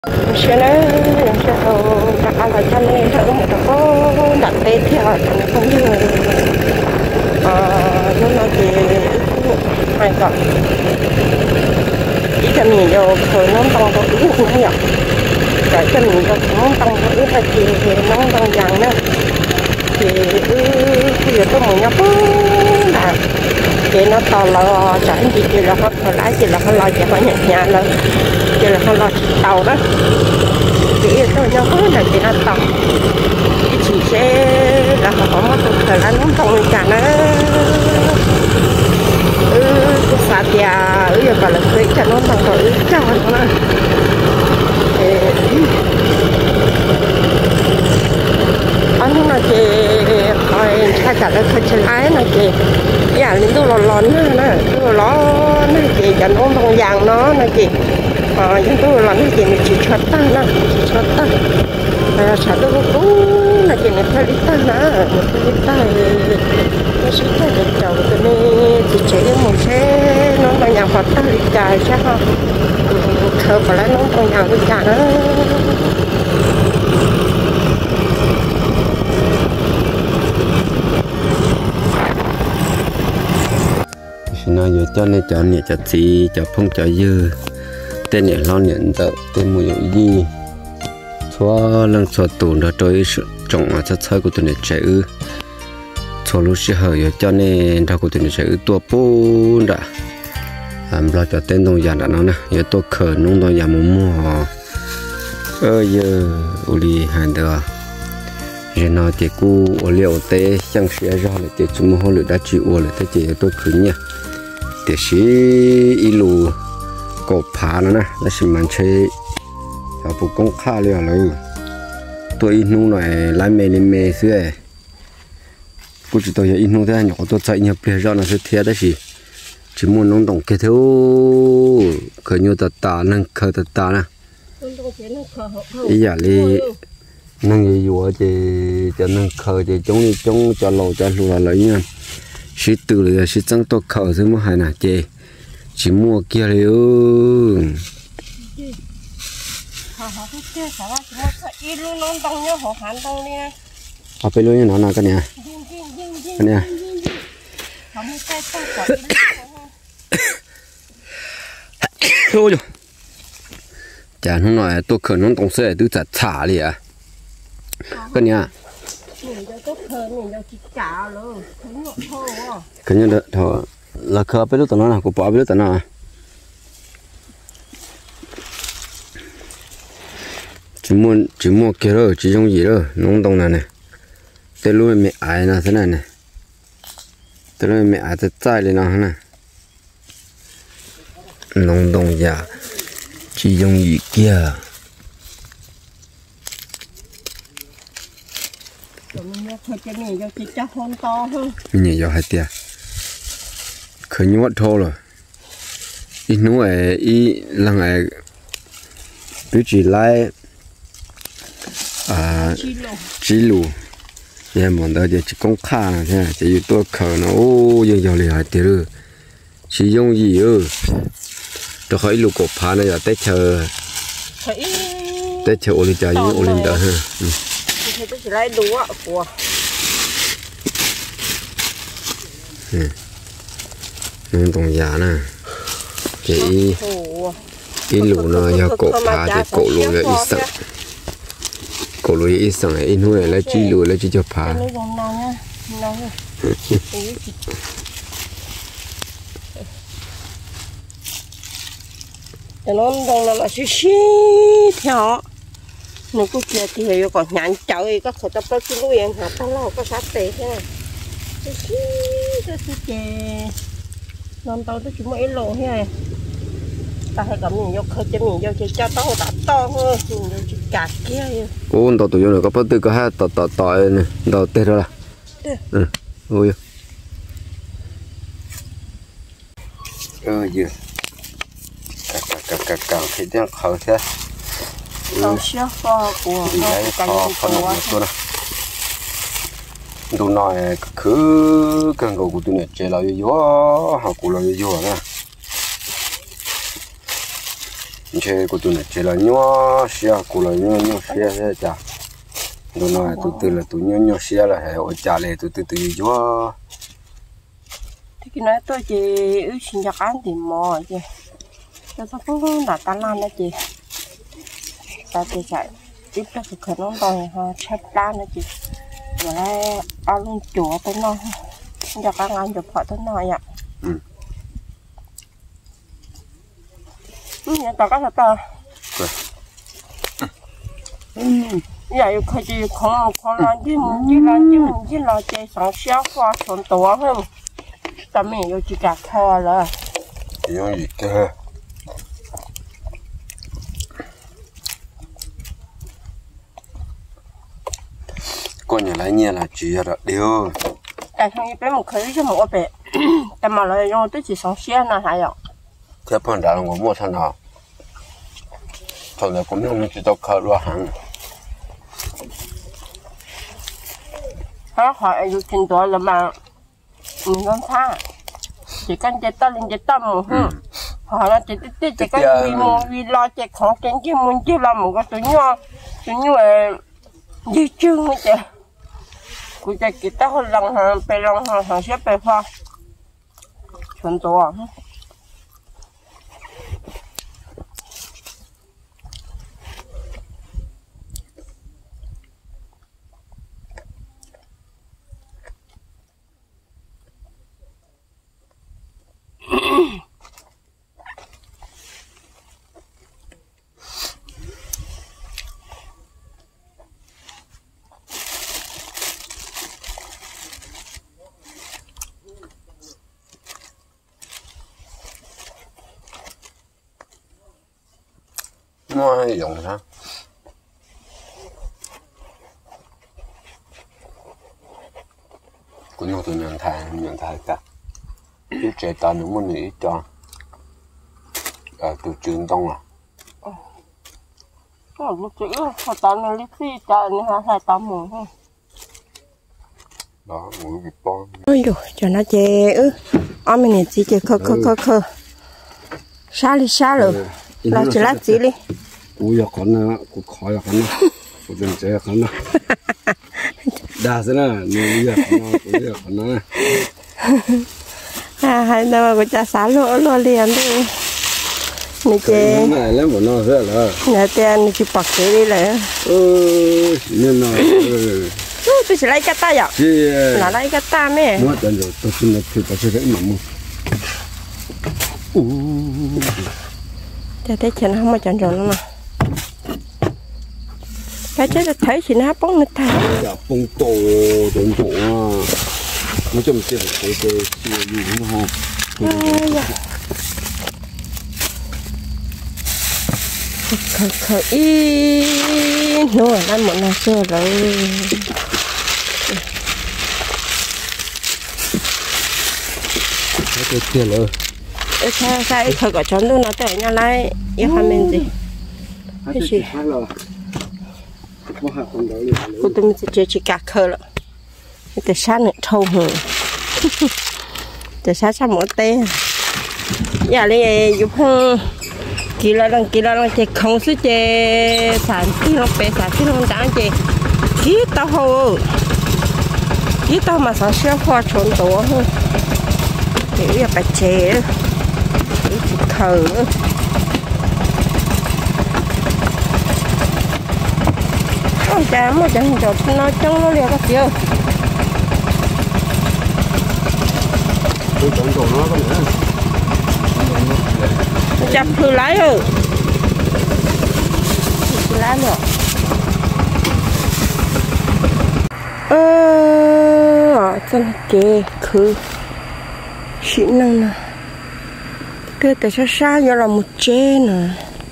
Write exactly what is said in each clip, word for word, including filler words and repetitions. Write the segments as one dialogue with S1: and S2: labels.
S1: Xe nó xe đặt là cho nên thử một có đặt tên theo cho nó không như ờ nó nói gì hay còn ý cho mình vô rồi nó tăng có ý cũng nhiều để cho mình vô cũng tăng có ý là gì thì nó tăng dần nữa thì bây giờ tôi muốn nhớ là chị nó to lo chẳng gì chỉ là họ lái chỉ là họ lo chỉ họ nhẹ nhàng là chỉ là họ lo tàu đó chị tôi nhớ là chị nó tàu chị sẽ là họ có một thời gian nó không cả nó ừ xa tia ừ giờ còn là cái cho nó bằng rồi cho nó anh nói chị coi cha cả là thật lái nói chị dạ những tôi lon lon nữa nè tôi ló nói chị cho nó bằng vàng nó nói chị ờ những tôi lon nói chị mình chỉ cho ta nè chỉ cho ta là sao tôi cũng là chị này phải đi ta nè phải đi ta nó sẽ ta để chồng tôi nên chị chỉ một xe nó bằng vàng hoặc ta đi chạy chắc không thở phải là nó bằng vàng đi chạy đó
S2: nó giờ cho nên cho nhẹ cho gì cho phong cho dư tên nhẹ lo nhận tợ tên mùi gì xóa lần xóa tù nó trôi trồng ở sát soi của tụi này trẻ ư xóa lúc xí hở giờ cho nên ra của tụi này trẻ ư tua bún đã làm lo cho tên đông già đã nó nè giờ tôi khờ nông đông già mua mua ơ giờ uli hàng đờ giờ nó thì cu liệu té chẳng sẽ ra là thì chúng họ lựa đã chịu là thế chỉ tôi khử nha để xí ilu cổ phá nữa nè là xin mình chơi cho bộ công khai liền rồi tôi in nu này lái mê lên mê xưa cô chỉ tôi in nu thế nhỏ tôi chạy nhập về ra nó sẽ thiệt đấy gì chỉ muốn nông đồng cái thiếu khởi nhiều tật tà nâng khởi tật tà nè ý giả li nâng gì vừa thì cho nâng khởi thì chống đi chống cho lầu cho lù là lấy nha sĩ từ là sĩ trắng tôi khởi chứ mà hay là chê chỉ mua kia đấy ư à bây giờ nó là cái này cái này ôi chả nó nói tôi khởi nó tổng sẽ tôi chặt xả đi à cái này cái này được thôi là khởi bây lúc tao nói là của bỏ bây lúc tao nói chỉ muốn chỉ mua kia rồi chỉ dùng gì rồi nông đồng này này tới lúc mẹ ai là thế này này tới lúc mẹ ai tới trái lên nào này nông đồng già chỉ dùng gì kia mình nhớ hai tia khởi nhớ thô rồi ít nữa ít lần này cứ chỉ lại à chỉ lù giờ muốn đó giờ chỉ công khai này thế chỉ tôi khởi nó ô giờ giờ liền hai tia rồi chỉ dùng gì ư tôi hỏi lù cổ phá này giờ tết chờ tết chờ oli chờ những oli đỡ ha
S1: chỉ lấy đủ ạ của
S2: nên tổng giá nè cái ít lù nó giờ cổ phá thì cổ lù là ít sẵn cổ lù ít sẵn này ít nuôi là chỉ lù là chỉ cho phá
S1: cho nó đông là xí xí theo nó cứ kia thì còn nhãn trời các khẩu tập cái lúa yên hả tao lo có sát tệ thế này xí xí cái xí chè non tao tôi chỉ mấy lỗ thế này ta hay cầm nhìn vô khơi cho nhìn vô chỉ cho tao đã to hơn nhìn vô chỉ cạt kia
S2: ô tao tụi nó có bắt từ có hai tao tao tao này tao tê rồi ừ ôi ơ giờ cà cà cà cà thì tiếng khẩu thế
S1: tao xếp vào của nó cái gì của
S2: đồ này cứ cần cầu của tụi này chơi là yếu học của là yếu nè chơi của tụi này chơi là nhỏ xia của là nhỏ nhỏ xia thế chả đồ nói tụi từ là tụi nhỏ nhỏ xia là hệ ở chả này tụi từ từ cho
S1: thì cái nói tôi chỉ ước xin cho ăn thì mò chứ cho nó cũng là ta lan đó chị ta thì chạy ít cái thực khẩn nó rồi ha chép lan đó chị mà lại ăn luôn chùa tới nó cho các anh chụp họ tới nó ạ
S2: ừ
S1: ừ nhận tao có thật ừ vậy khi chị không không làm chứ muốn chứ làm chứ muốn chứ làm chơi sáng xéo qua xuống tổ không tao mình yêu chỉ cả kho rồi
S2: yêu gì cơ con nhà lại nhẹ là chỉ là điều
S1: tại thằng bé một khởi cho một béแต่มาเลย用对起上线呢还有
S2: 这碰到我没看到后来我们知道靠罗汉
S1: 他还有挺多了嘛你看他chỉ cần chỉ ta lên chỉ ta một hả họ là chỉ chỉ chỉ cần vì một vì lo chỉ không kén chứ muốn chỉ là một cái túi nhỏ túi nhỏ dư chương mới chứ cụ chỉ chỉ ta hồi lần hàng về lần hàng hàng xếp về pha chuẩn tổ
S2: mua dùng hả cũng không tụi nhận thay nhận thay cả ít trẻ ta nó muốn nghĩ cho à tụi trường đông à
S1: cái lúc chữ họ tao nó lý phi cho nên họ thay tao mù ha
S2: đó mũi bị bom
S1: ôi rồi cho nó chè ư ông mình chỉ chè khơ khơ khơ khơ xa đi xa rồi là chỉ là gì đi
S2: cú giờ con nó cú khó giờ con nó cú đừng chơi con nó đa thế nào nếu giờ con nó cú giờ con nó
S1: à hay đâu mà cha xả lỗ lỗ liền đi này chè
S2: này lắm bọn nó rất là
S1: nhà tiền chỉ bạc cái đi lại
S2: ừ nên nó
S1: tôi chỉ lấy cái tay ạ là lấy cái tay mẹ
S2: nó chân rồi tôi xin là thử có chơi cái mà mua
S1: cho thấy chuyện không mà chọn rồi nữa mà cái chết là thấy chị nó bóng nó thay
S2: dạ bông tổ chuẩn tổ à nó chồng tiền cái cái cái gì đúng không
S1: khờ khờ y nữa là một ngày xưa rồi
S2: cái kia rồi
S1: sao sao khờ cả chọn luôn nó tới nhà này yêu hai mình gì cái gì cô tôi mình chỉ chỉ cả khờ rồi cái sát nữa thâu hờ cái sát sát mỗi tê giờ đây giúp hơn kỳ là đang kỳ là đang chơi không sức chơi sản tí nó bé sản tí nó đáng chơi kí tao hồ kí tao mà sản xuất hoa trộn tổ hơn thì bây giờ phải chơi cái khờ con cha mà chẳng chọt nó trong nó liền cái kiểu
S2: tôi chọn nó có nữa
S1: chặt thử lái rồi thử lái nữa ơ chân kề khử xịn năng nè cái tại sao xa giờ là một chế nè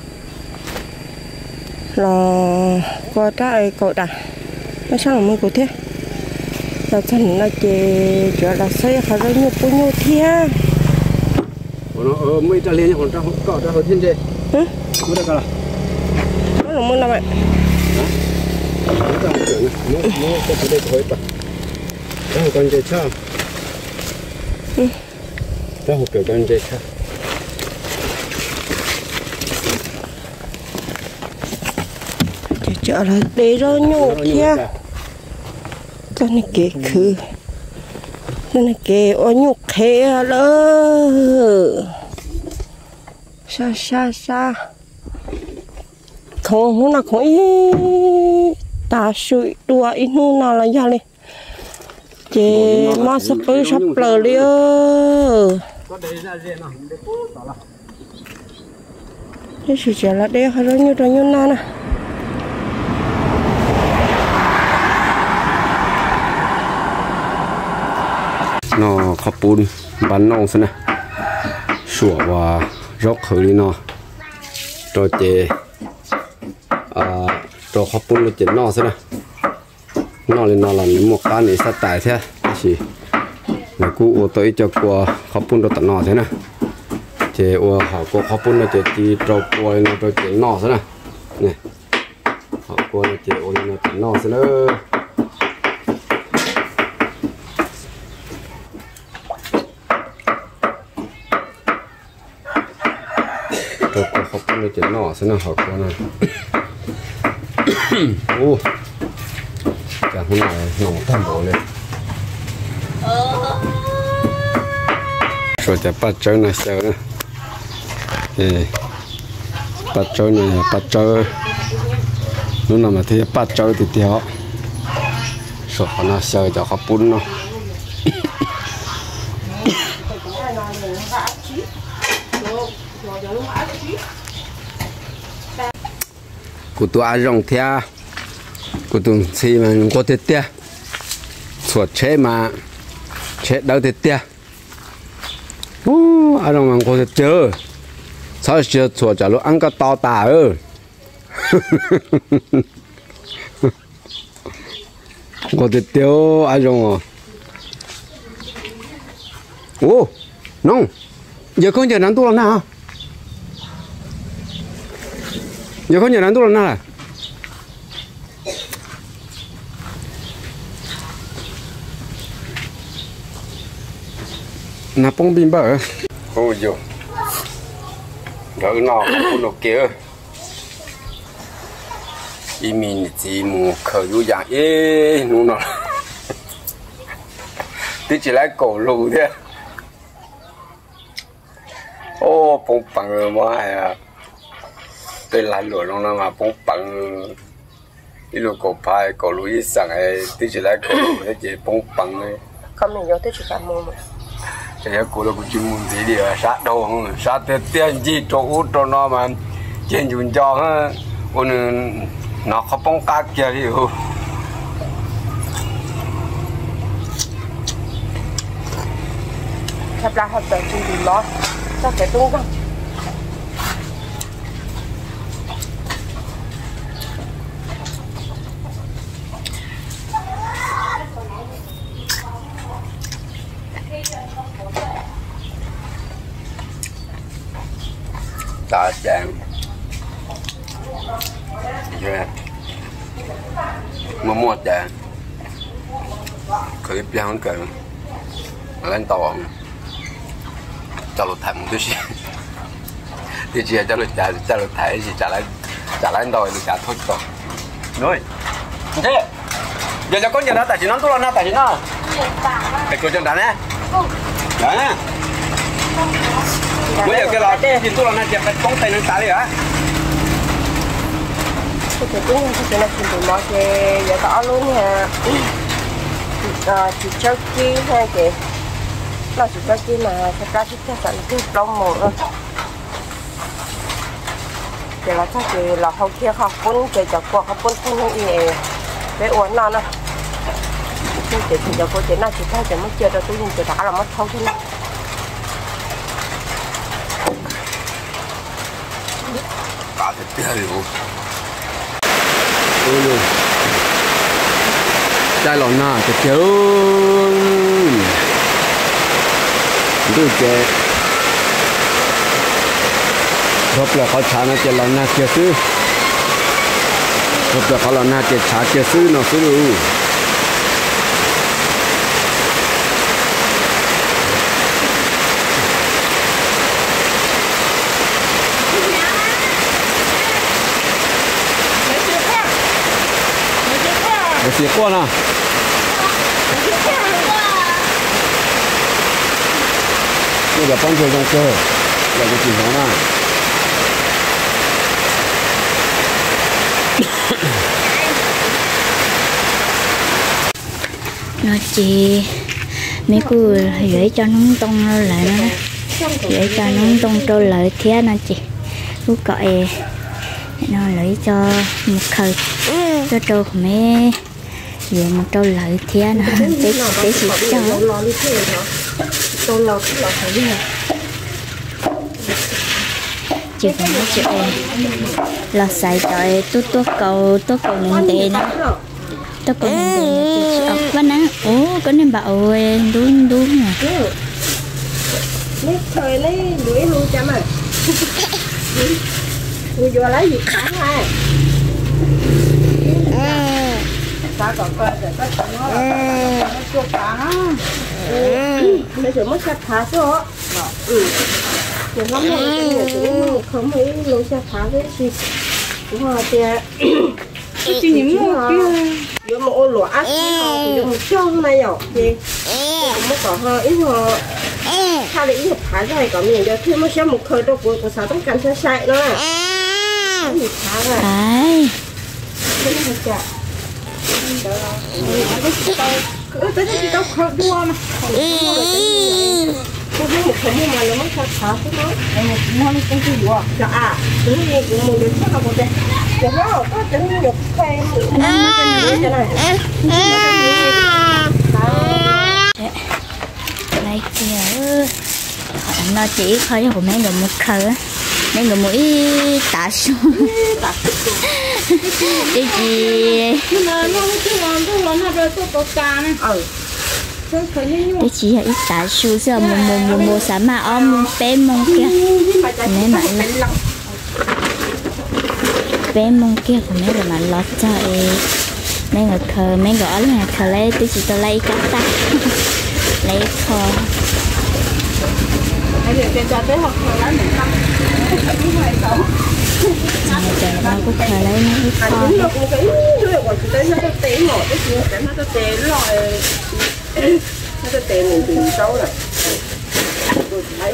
S1: là có tại cậu đã nó sao mà mới có thế là chân nó kề chỗ là xây khá là nhiều bao nhiêu thế
S2: nó ở mấy ta lên còn ra cọ ra hồi thiên gì
S1: hả
S2: mới được cả
S1: nó là mưa nào vậy
S2: nó nó nó có cái đấy thôi bà đó là con dê sao đó là kiểu con dê sao
S1: chợ là để rồi nhủ kia cho nên kể khứ cho nên kể ở nhục thế lơ xa xa xa không nó nào không ý ta sụi đùa ít nu nào là gì này chế mà sắp tới sắp lờ liêu cái sự chế là đây hay rồi như rồi như nào nè
S2: nó khắp bún bắn nong xem nè sủa và róc khử đi nó rồi chế à rồi khắp bún rồi chế nó xem nè nó lên nó là một cái này sát tài thế gì là cú ô tới cho qua khắp bún rồi tận nó thế nè chế ô họ có khắp bún rồi chế chỉ rồi qua nó rồi chế nó xem nè này họ qua nó chế ô nó tận nó xem nữa rồi có khắp bún rồi chế nó xem nè họ qua nó ô cả hôm nay nồng thơm bổ lên rồiจะปัดเจอหน่อยเสียวนะเออปัดเจอหน่อยปัดเจอนู่นน่ะมาที่ปัดเจอติดเดียวส่วนน่ะเสียวจะขับปุ้นเนาะกูตัวอารมณ์เทียกูตัวซีมันกูติดเตี้ยสวดเชมาเชดาวติดเตี้ยโอ้อารมณ์มันกูติดเจอชอบเจอสวดจากลูกอังก็ต่อตาเออกูติดเตี้ยอารมณ์โอ้น้องอย่าคนอย่านั้นตัวเราหน้าอย่าคนอย่านั้นตัวเราหน้าnạp bông bìm bở ôi dồi đỡ nó không có kia ý mình chỉ mua khởi vô dạng ê nó nó tí chỉ lấy cổ lù thế ô bông bằng rồi mà à tôi lại lửa nó nó mà bông bằng đi lù cổ phai cổ lù ít sẵn ấy tí chỉ lấy cổ lù thế chỉ bông bằng ấy
S1: không mình nhớ tới chỉ cả mua mà
S2: cái cô là cũng chim muốn gì đi à sát đâu sát tiền gì cho út cho nó mà trên dùng cho ha ôn nó không bông cá kia đi hư
S1: thật ra hợp tác chung thì nó chắc phải tung không
S2: ta chàng mua mua chàng khởi biếng hơn cần lên tàu cho lụt thầm tôi xí thì chỉ cho lụt trả cho lụt thải chỉ trả lại trả lại tàu thì trả thôi tàu nói thế giờ cho con giờ đó tại chỉ nói tôi là nào tại chỉ nó để cô chân đá nè đấy bây giờ cái lò thì tôi là nó chẹp phải công tay nó xả đi hả?
S1: Cái tiếng cái chuyện này thì nó sẽ giờ có luôn nha. À chỉ cho chi hay kì, nó chỉ cho chi mà thật ra chỉ theo sản cái đông một thôi. Thì là chắc thì là hậu kia học cuốn cái chợ qua học cuốn không như vậy, bé uốn nó nè. Cái chuyện thì giờ cô chuyện nào chỉ theo chuyện mất chơi đâu tôi nhìn chuyện đã là mất thâu thế này.
S2: Cả thịt tươi luôn. Ôi luôn. Chai lon na thịt chớ. Tôi chè. Hộp là khó chả nó chè lon na chè sư. Hộp là khó lon na chè chả chè sư nó sư luôn. có xịt qua nào bây giờ con chơi trong cơ là cái gì đó này
S3: nó chỉ mấy cô gửi cho nó tông lại nó gửi cho nó tông trôi lại thế nó chỉ cô gọi nó lấy cho một khởi cho trâu của mấy giờ một trâu lại thế nó để để chỉ cho chỉ còn nói chuyện là xài trời tốt tốt cầu tốt cầu những tiền đó tốt cầu những tiền chị ốc quá nắng ố có nên bảo đúng đúng nè
S1: lấy thời lấy đuổi luôn cho mà người vừa lấy gì kháng này ta còn coi để ta còn nó nó chụp cả bây giờ mất sạch thả số ừ nhưng không hay cũng không thấy luôn sạch thả đấy gì cũng là tiền chỉ những một cái giờ một ô lúa ác thì giờ một trong này nhở thì cũng mất có hơi ít mà sao để ít thả này có miệng giờ thêm một số một khơi đâu của của saoต้องการใช้ๆnữa gì thả này
S3: ai
S1: cái này chả cái cái cái đâu khơi đua mà cái cái một khơi mà nó mới thả cái đó một nó nó cái gì vậy chả à cái này cũng một cái sao một cái cái đó có cái một cái nó cái này
S3: đây kìa nó chỉ khơi của mấy người một khơi mấy người mũi tạ xuống cái gì cái chỉ là ít tạ xuống giờ mùa mùa mùa mùa sáng mà om bé mông kia mấy mà bé mông kia của mấy người mà lót cho mấy người khờ mấy người ở là khờ lấy tôi chỉ tôi lấy cắt ta lấy kho
S1: cái cho tới học khờ lấy mình không
S3: trời nó cũng khờ lấy nó ít kho
S1: nó cũng cái rồi còn tới nó có tiền một cái gì cái nó có tiền rồi nó có tiền mình tiền xấu rồi thấy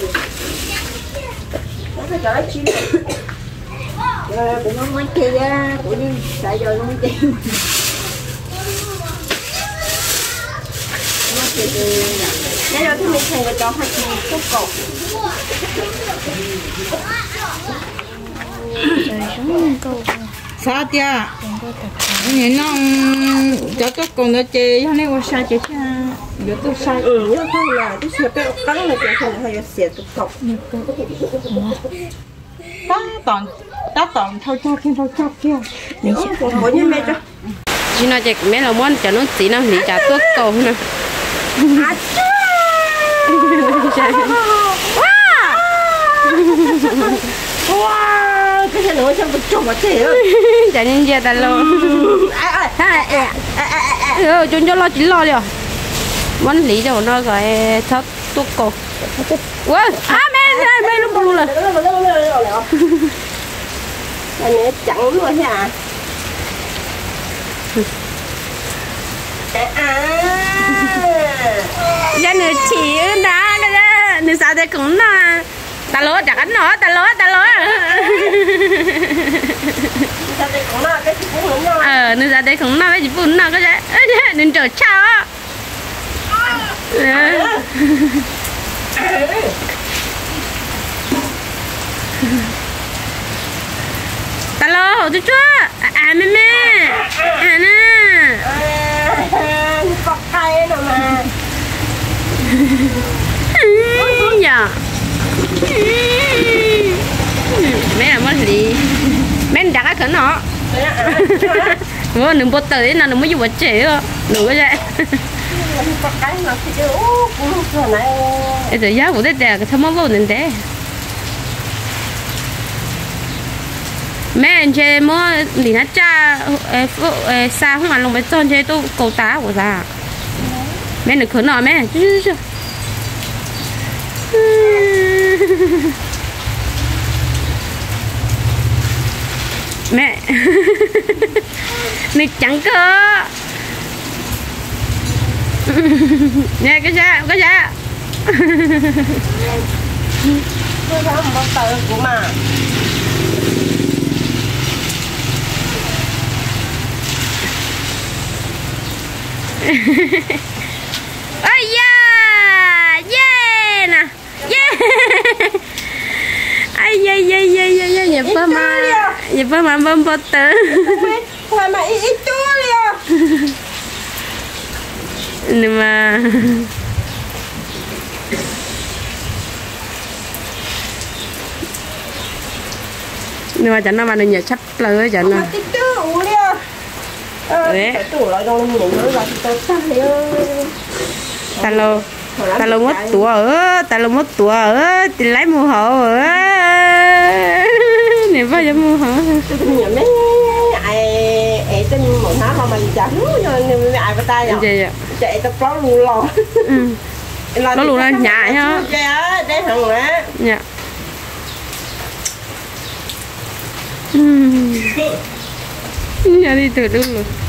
S1: nó phải trả chi cũng không muốn kia cũng như tại giờ không tiền bây giờ thì mình thành cái chó hạt chút cột
S4: sao tia nhìn nó cho tôi còn nó chơi cho nên sao chơi cha giờ tôi sai
S1: ừ nhưng không là tôi sửa cái cắn là cái không hay là sửa chút cột
S4: ta toàn ta toàn thôi cho kia thôi cho kia
S1: mình sẽ còn có như mẹ cho
S5: chỉ nói chuyện mấy là muốn cho nó chỉ nó lý trả tốt cầu nè
S1: wow cái này nó xem được chồng mà thế
S5: chả nên giờ ta lo ừ chúng cho lo chỉ lo rồi muốn lý cho nó gọi thắt tốt cầu wow à mẹ mẹ lúc luôn rồi
S1: mẹ chẳng luôn hả
S5: giờ nữ chỉ đã cái đó nữ sao đây cũng là ta lố chẳng ăn nó ta lố ta lố ờ nữ sao đây cũng là cái gì bún nào cái đấy nên chờ chào ta lố hổ chú chúa à mẹ mẹ à nè
S1: cọc cây rồi mà
S5: nhờ mấy là mất gì mấy đặt cái khẩn nó mua đừng bột tới nào đừng mới dùng bột chế nữa đừng có vậy
S1: cọc cây mà thì chứ cũng không này
S5: bây giờ giá của đây là cái thơm mắm vô nên thế mấy anh chơi mua đi nát cha xa không ăn lòng bánh tròn chơi tôi cầu tá của già mấy được khẩn nọ mấy chứ chứ mẹ nịch chẳng cơ nè cái giá cái giá
S1: tôi có một tờ của mà
S5: ôi da yeah nè yeah ai da da da da da nhập bơm mà nhập bơm mà bơm bớt tử
S1: thôi mà ít ít chú liền
S5: nhưng mà nhưng mà chẳng nó mà đừng nhớ chấp lời chẳng nào
S1: ít chú liền đấy tủ lại trong miệng nữa là tôi sao
S5: ta lô ta lô mất tuổi ở ta lô mất tuổi ở thì lấy mua hộ ở niệm bao giờ mua hộ
S1: nhà mấy ai ai tên một tháng mà mình chả nhưng ai bắt tay vậy chạy tập lót luôn lò
S5: nó luôn lên nhại ha
S1: để thằng á
S5: dạ nhà đi từ đâu rồi